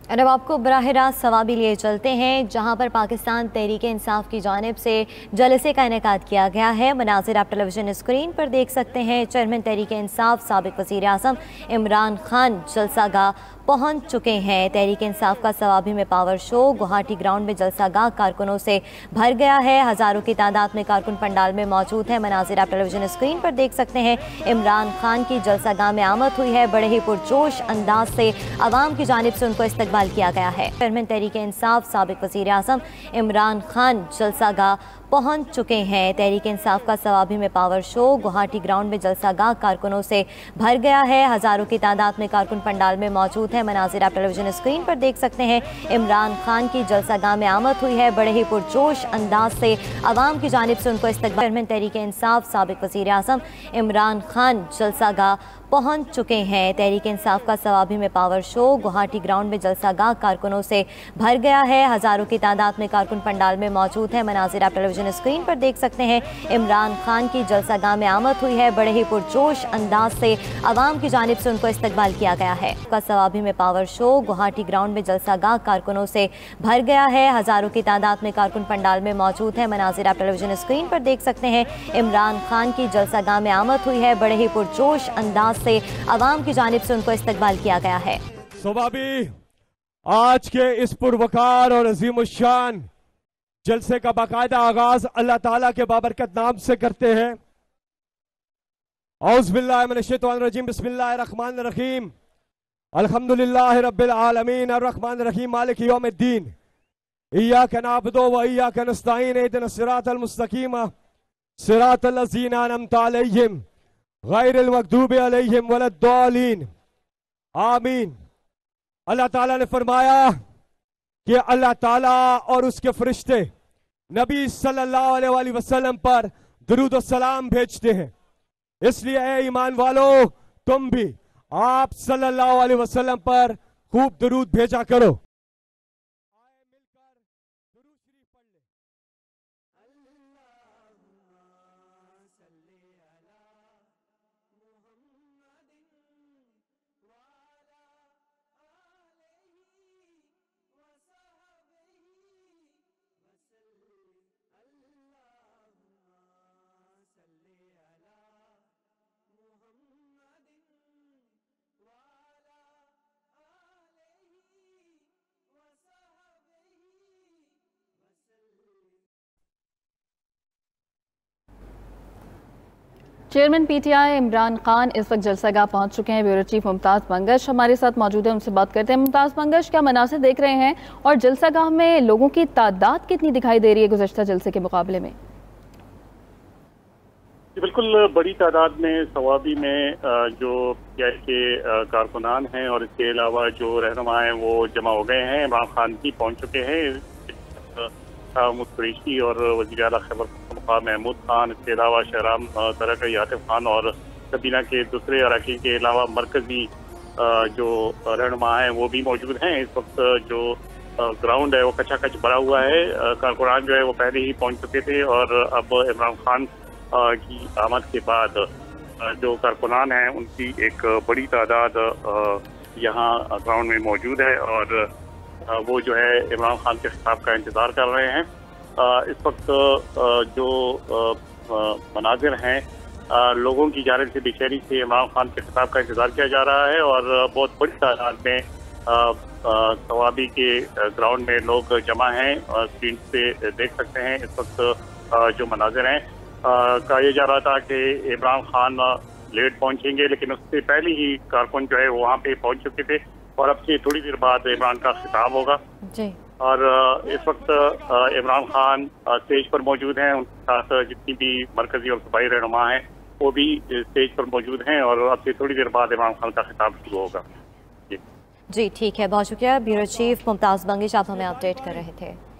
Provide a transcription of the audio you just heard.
और अब आपको बराह रास्त सवाबी लिए चलते हैं, जहां पर पाकिस्तान तहरीक इंसाफ की जानिब से जलसे का इनेकाद किया गया है। मनाज़िर आप टेलीविजन स्क्रीन पर देख सकते हैं। चेयरमैन तहरीक इंसाफ साबिक वज़ीर आज़म इमरान खान जलसागाह पहुंच चुके हैं। तहरीक इंसाफ का सवाबी में पावर शो गुवाहाटी ग्राउंड में जलसागाह कारकुनों से भर गया है। हज़ारों की तादाद में कारकुन पंडाल में मौजूद हैं। मनाज़िर आप टेलीविजन स्क्रीन पर देख सकते हैं। इमरान खान की जलसागाह में आमद हुई है। बड़े ही पुरजोश अंदाज से अवाम की जानिब से उनको इस्तकबाल किया गया है। चेयरमैन तहरीक इंसाफ साबिक वज़ीर आज़म इमरान खान जलसागाह पहुंच चुके हैं। तहरीक इंसाफ का सवाबी में पावर शो गुवाहाटी ग्राउंड में जलसागाह कारकुनों से भर गया है। हज़ारों की तादाद में कारकुन पंडाल में मौजूद हैं। मनाज़िर आप टेलीविजन स्क्रीन पर देख सकते हैं। इमरान खान की जलसागाह में आमद हुई है। बड़े ही पुरजोश अंदाज से अवाम की जानिब से उनको इस्तकबाल। चेयरमैन तहरीक इंसाफ साबिक वज़ीर आज़म इमरान खान जलसागाह पहुंच चुके हैं। तहरीक इंसाफ का सवाबी में पावर शो गुवाहाटी ग्राउंड में जलसागाह कारकुनों से भर गया है। हज़ारों की तादाद में कारकुन पंडाल में मौजूद हैं। मनाज़िर आप टेलीविजन स्क्रीन पर देख सकते हैं। इमरान खान की जलसागाह में आमद हुई है। बड़े ही पुरजोश अंदाज से अवाम की जानिब से उनको इस्तकबाल किया गया है। का सवाबी में पावर शो गुवाहाटी ग्राउंड में जलसागाह कारकुनों से भर गया है। हज़ारों की तादाद में कारकुन पंडाल में मौजूद हैं। मनाज़िर आप टेलीविजन स्क्रीन पर देख सकते हैं। इमरान खान की जलसागाह में आमद हुई है। बड़े ही पुरजोश अंदाज से अवाम की जानिब से उनको इस्तकबाल किया गया है। सवाबी आज के इस पुरवकार और अजीमुशान जलसे का बाकायदा आगाज अल्लाह ताला के बाबरकत नाम से करते हैं। औज़ बिल्लाहि मिनश शैतानिर रजीम, बिस्मिल्लाहिर रहमानिर रहीम, अल्हम्दुलिल्लाहि रब्बिल आलमीन, अर्रहमानिर रहीम, मालिकि यौमिद्दीन, इय्याका नअबुदु व इय्याका नस्तईन, इहदिनस सिरातल मुस्तकीम, सिरातल लज़ीना अनअमता अलैहिम, गैरिल मग़दूबि अलैहिम वलद्दालीन, आमीन। अल्लाह ताला ने फरमाया कि अल्लाह ताला और उसके फरिश्ते नबी सल्लल्लाहु अलैहि वसल्लम पर दुरूद और सलाम भेजते हैं। इसलिए ऐ ईमान वालो, तुम भी आप सल्लल्लाहु अलैहि वसल्लम पर खूब दुरूद भेजा करो। आए मिलकर दुरूद शरीफ पढ़ ले। चेयरमैन पीटीआई इमरान खान इस वक्त जलसागाह पहुंच चुके हैं। ब्यूरो चीफ मुमताज़ मंगश हमारे साथ मौजूद है, उनसे बात करते हैं। मुमताज़ मंगश, क्या मनासिर देख रहे हैं और जलसागाह में लोगों की तादाद कितनी दिखाई दे रही है गुज़श्ता जलसे के मुकाबले में? बिल्कुल बड़ी तादाद में सवाबी में जो के कारकुनान हैं और इसके अलावा जो रहनुमा हैं वो जमा हो गए हैं। इमरान खान भी पहुंच चुके हैं। मुस्तरीशी और वज़ीर आला खैबर पख्तूनख्वा महमूद खान, इसके अलावा शहराम तरक़ई आतिफ खान और कबीना के दूसरे अरकान के अलावा मरकजी जो रहनुमा हैं वो भी मौजूद हैं। इस वक्त जो ग्राउंड है वो कच्चा-कच भरा हुआ है। कारकुनान जो है वो पहले ही पहुंच चुके थे और अब इमरान खान की आमद के बाद जो कारकुनान हैं उनकी एक बड़ी तादाद यहाँ ग्राउंड में मौजूद है और वो जो है इमरान खान के खिताब का इंतज़ार कर रहे हैं। इस वक्त जो मनाजिर हैं, लोगों की जानिब से बेचैनी से इमरान खान के खिताब का इंतज़ार किया जा रहा है और बहुत बड़ी तादाद में सवाबी के ग्राउंड में लोग जमा हैं। स्क्रीन पे देख सकते हैं इस वक्त जो मनाजिर हैं। कहा यह जा रहा था कि इमरान खान लेट पहुंचेंगे, लेकिन उससे पहले ही कारकुन जो है वहाँ पे पहुंच चुके थे और अब से थोड़ी देर बाद इमरान का खिताब होगा जी। और इस वक्त इमरान खान स्टेज पर मौजूद हैं। उनके साथ जितनी भी मरकजी और सूबाई रहनुमा हैं वो भी स्टेज पर मौजूद हैं और अब से थोड़ी देर बाद इमरान खान का खिताब शुरू होगा। जी ठीक है, बहुत शुक्रिया। ब्यूरो चीफ मुमताज़ मंगश, आप हमें अपडेट कर रहे थे।